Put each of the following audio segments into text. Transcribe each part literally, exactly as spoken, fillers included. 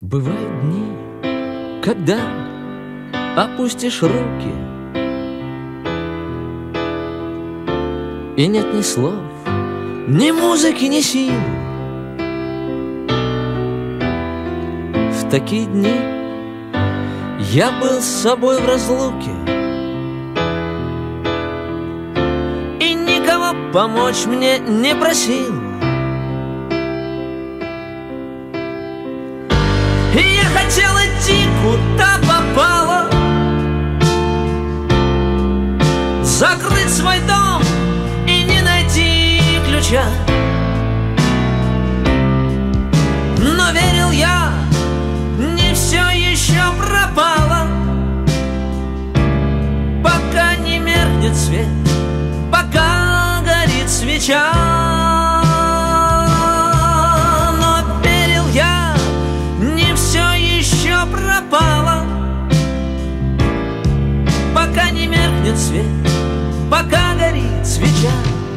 Бывают дни, когда опустишь руки, и нет ни слов, ни музыки, ни сил. В такие дни я был с собой в разлуке и никого помочь мне не просил. И я хотел идти куда попало, закрыть свой дом и не найти ключа. Но верил я, не все еще пропало, пока не меркнет свет, пока горит свеча. Но верил я, не все еще пропало, пока не меркнет свет, пока горит свеча.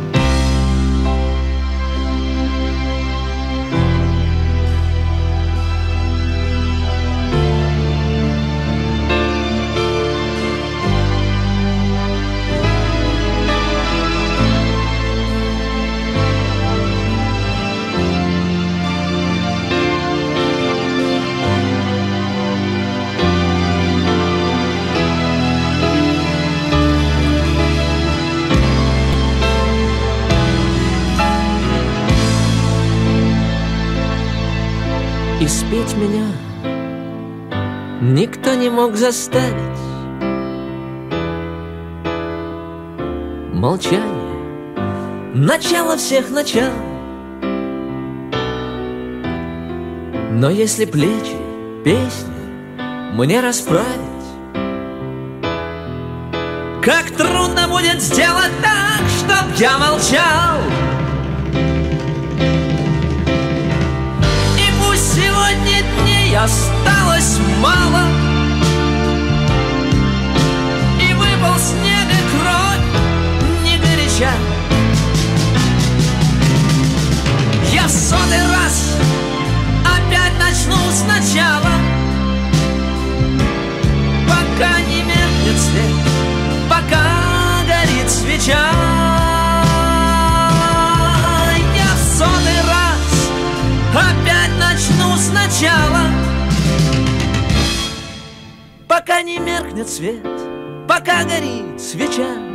И спеть меня никто не мог заставить. Молчание — начало всех начал. Но если плечи песни мне расправить, как трудно будет сделать так, чтоб я молчал. Сегодня дней осталось мало, и выпал снег и кровь не горяча. Я в сотый раз опять начну сначала, пока не меркнет свет, пока горит свеча. Я в сотый раз опять начну сначала, пока не меркнет свет, пока горит свеча.